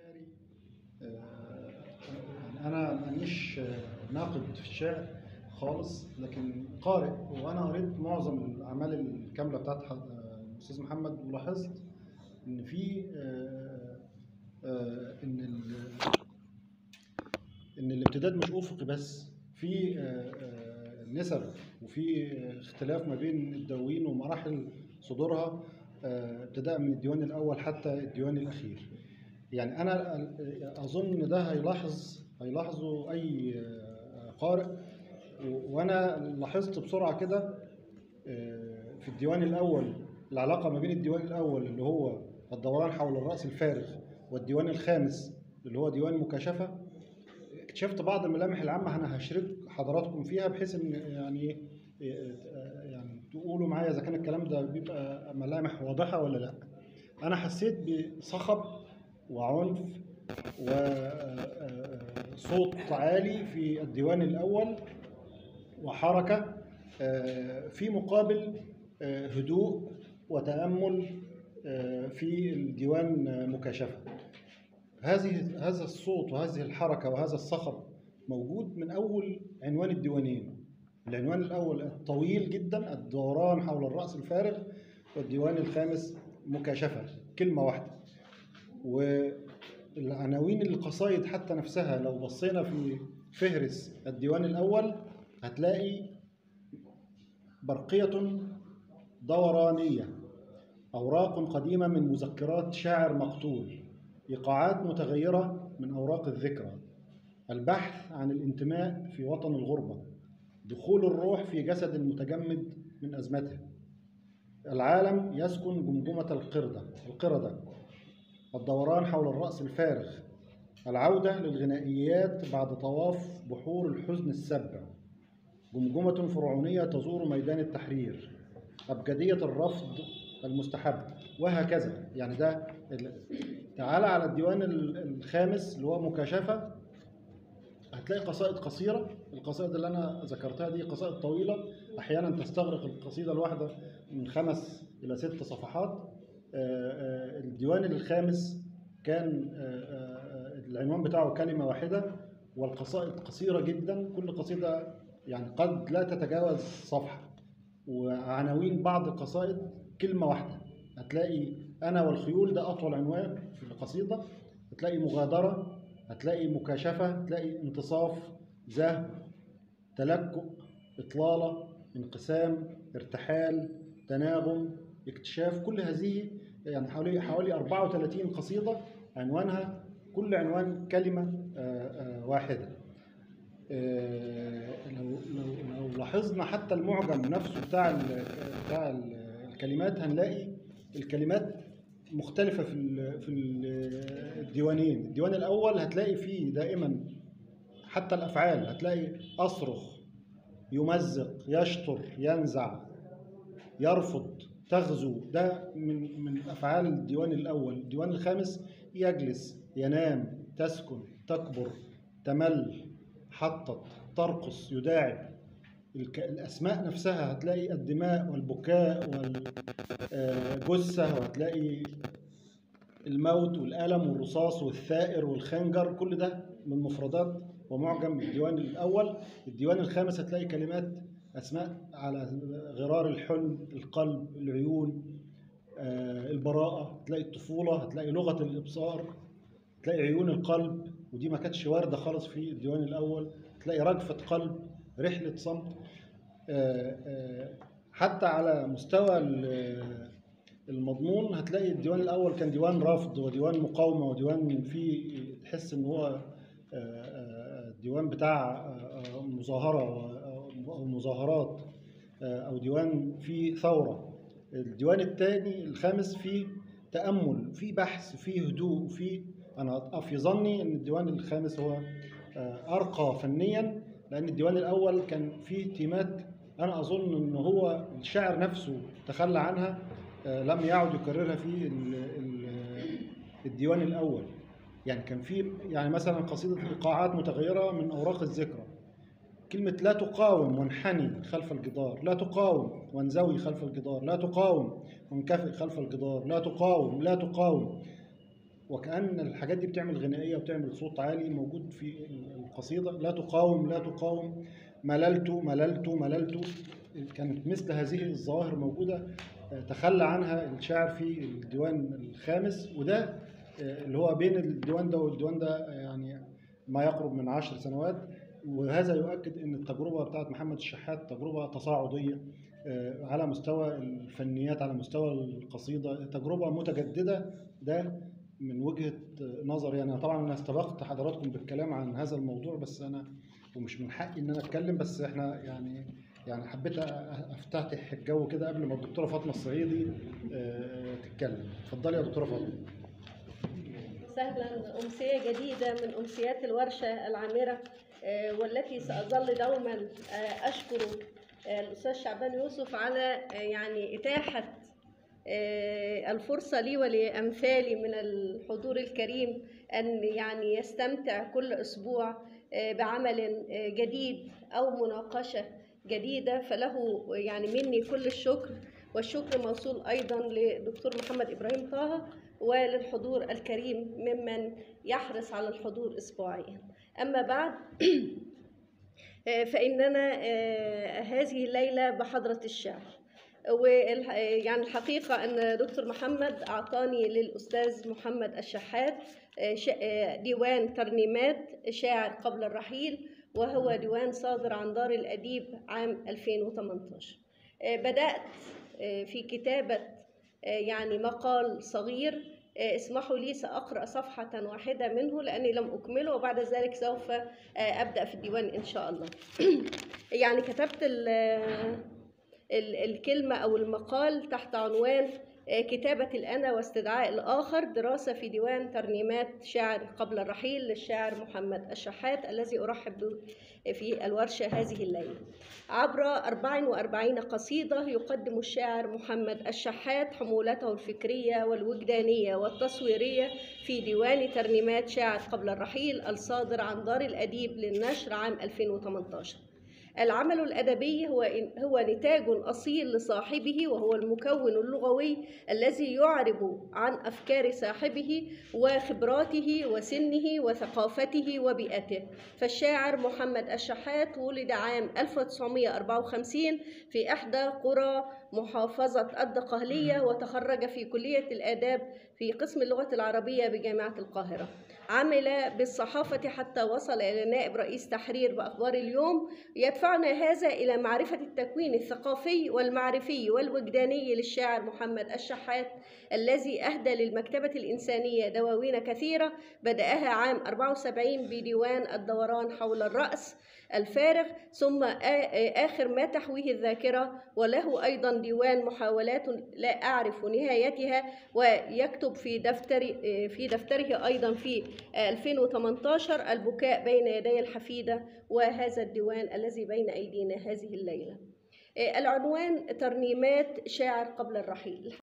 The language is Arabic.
شعري. يعني أنا مانيش ناقد في الشعر خالص، لكن قارئ، وأنا قريت معظم الأعمال الكاملة بتاعت الأستاذ محمد، ولاحظت إن في إن الامتداد مش أفقي بس، في نسب، وفي اختلاف ما بين الدواوين ومراحل صدورها، ابتداء من الديوان الأول حتى الديوان الأخير. يعني أنا أظن إن ده هيلاحظه أي قارئ، وأنا لاحظت بسرعة كده في الديوان الأول العلاقة ما بين الديوان الأول اللي هو الدوران حول الرأس الفارغ، والديوان الخامس اللي هو ديوان مكاشفة. اكتشفت بعض الملامح العامة أنا هشارك حضراتكم فيها، بحيث إن يعني تقولوا معايا إذا كان الكلام ده بيبقى ملامح واضحة ولا لأ. أنا حسيت بصخب وعنف وصوت عالي في الديوان الأول، وحركة في مقابل هدوء وتأمل في الديوان مكاشفة. هذا الصوت وهذه الحركة وهذا الصخب موجود من أول عنوان الديوانين. العنوان الأول الطويل جدا الدوران حول الرأس الفارغ، والديوان الخامس مكاشفة، كلمة واحدة. والعناوين القصائد حتى نفسها لو بصينا في فهرس الديوان الأول هتلاقي برقية دورانية، أوراق قديمة من مذكرات شاعر مقتول، إيقاعات متغيرة من أوراق الذكرى، البحث عن الانتماء في وطن الغربة، دخول الروح في جسد متجمد من أزمته، العالم يسكن جمجمة القردة، الدوران حول الرأس الفارغ، العودة للغنائيات بعد طواف بحور الحزن السبع، جمجمة فرعونية تزور ميدان التحرير، أبجدية الرفض المستحب، وهكذا. يعني ده تعالى على الديوان الخامس اللي هو مكاشفة، هتلاقي قصائد قصيرة. القصائد اللي أنا ذكرتها دي قصائد طويلة، أحيانا تستغرق القصيدة الواحدة من 5 إلى 6 صفحات. الديوان الخامس كان العنوان بتاعه كلمة واحدة، والقصائد قصيرة جدا، كل قصيدة يعني قد لا تتجاوز صفحة، وعناوين بعض القصائد كلمة واحدة. هتلاقي أنا والخيول ده أطول عنوان في القصيدة، هتلاقي مغادرة، هتلاقي مكاشفة، هتلاقي انتصاف، زهو، تلكؤ، إطلالة، انقسام، ارتحال، تناغم، اكتشاف. كل هذه يعني حوالي 34 قصيدة عنوانها كل عنوان كلمة واحدة. لو لاحظنا حتى المعجم نفسه بتاع الكلمات، هنلاقي الكلمات مختلفة في الديوانين. الديوان الأول هتلاقي فيه دائما حتى الأفعال، هتلاقي أصرخ، يمزق، يشطر، ينزع، يرفض، تغزو، ده من أفعال الديوان الأول. الديوان الخامس يجلس، ينام، تسكن، تكبر، تمل، حطت، ترقص، يداعب. الأسماء نفسها هتلاقي الدماء والبكاء والجثة، وهتلاقي الموت والألم والرصاص والثائر والخنجر، كل ده من مفردات ومعجم الديوان الأول. الديوان الخامس هتلاقي كلمات أسماء على غرار الحلم، القلب، العيون، البراءة، هتلاقي الطفولة، هتلاقي لغة الإبصار، هتلاقي عيون القلب، ودي ما كانتش واردة خالص في الديوان الأول، هتلاقي رجفة قلب، رحلة صمت. حتى على مستوى المضمون هتلاقي الديوان الأول كان ديوان رفض وديوان مقاومة وديوان فيه تحس إن هو ديوان بتاع مظاهرة أو مظاهرات، أو ديوان فيه ثورة. الديوان الثاني الخامس فيه تأمل، فيه بحث، فيه هدوء، فيه أنا في ظني إن الديوان الخامس هو أرقى فنيا، لأن الديوان الأول كان فيه تيمات أنا أظن إن هو الشاعر نفسه تخلى عنها، لم يعد يكررها في الديوان الأول. يعني كان في يعني مثلا قصيدة إيقاعات متغيرة من أوراق الذكرى، كلمة لا تقاوم وانحني خلف الجدار، لا تقاوم وانزوي خلف الجدار، لا تقاوم وانكفئ خلف الجدار، لا تقاوم، لا تقاوم. وكأن الحاجات دي بتعمل غنائية وبتعمل صوت عالي موجود في القصيدة. لا تقاوم لا تقاوم، مللت مللت مللت. كانت مثل هذه الظواهر موجودة تخلى عنها الشاعر في الديوان الخامس، وده اللي هو بين الديوان ده والديوان ده يعني ما يقرب من 10 سنوات. وهذا يؤكد ان التجربة بتاعت محمد الشحات تجربة تصاعدية على مستوى الفنيات، على مستوى القصيدة، تجربة متجددة. ده من وجهة نظري أنا. طبعا أنا استبقت حضراتكم بالكلام عن هذا الموضوع، بس أنا ومش من حقي إن أنا أتكلم، بس إحنا يعني حبيت أفتتح الجو كده قبل ما الدكتورة فاطمة الصعيدي تتكلم. اتفضلي يا دكتورة فاطمة. سهلا، أمسية جديدة من أمسيات الورشة العامرة، والتي سأظل دوما أشكر الأستاذ شعبان يوسف على يعني إتاحة الفرصة لي ولأمثالي من الحضور الكريم أن يعني يستمتع كل أسبوع بعمل جديد أو مناقشة جديدة. فله يعني مني كل الشكر، والشكر موصول أيضا لدكتور محمد إبراهيم طه وللحضور الكريم ممن يحرص على الحضور أسبوعيا. أما بعد فإننا هذه الليلة بحضرة الشعر، ويعني الحقيقة أن دكتور محمد أعطاني للأستاذ محمد الشحات ديوان ترنيمات شاعر قبل الرحيل، وهو ديوان صادر عن دار الأديب عام 2018. بدأت في كتابة يعني مقال صغير، اسمحوا لي سأقرأ صفحة واحدة منه لأني لم أكمله، وبعد ذلك سوف أبدأ في الديوان إن شاء الله. يعني كتبت الكلمة أو المقال تحت عنوان كتابة الأنا واستدعاء الآخر، دراسة في ديوان ترنيمات شاعر قبل الرحيل للشاعر محمد الشحات، الذي أرحب به في الورشة هذه الليلة. عبر 44 قصيدة يقدم الشاعر محمد الشحات حمولته الفكرية والوجدانية والتصويرية في ديوان ترنيمات شاعر قبل الرحيل الصادر عن دار الأديب للنشر عام 2018. العمل الأدبي هو نتاج أصيل لصاحبه، وهو المكون اللغوي الذي يعرب عن أفكار صاحبه وخبراته وسنه وثقافته وبيئته. فالشاعر محمد الشحات ولد عام 1954 في إحدى قرى محافظة الدقهلية، وتخرج في كلية الآداب في قسم اللغة العربية بجامعة القاهرة. عمل بالصحافة حتى وصل إلى نائب رئيس تحرير بأخبار اليوم. يدفعنا هذا إلى معرفة التكوين الثقافي والمعرفي والوجداني للشاعر محمد الشحات، الذي أهدى للمكتبة الإنسانية دواوين كثيرة، بدأها عام 74 بديوان الدوران حول الرأس الفارغ، ثم آخر ما تحويه الذاكرة، وله أيضا ديوان محاولات لا أعرف نهايتها، ويكتب في دفتره أيضا في 2018 البكاء بين يدي الحفيدة، وهذا الديوان الذي بين أيدينا هذه الليلة. العنوان ترنيمات شاعر قبل الرحيل.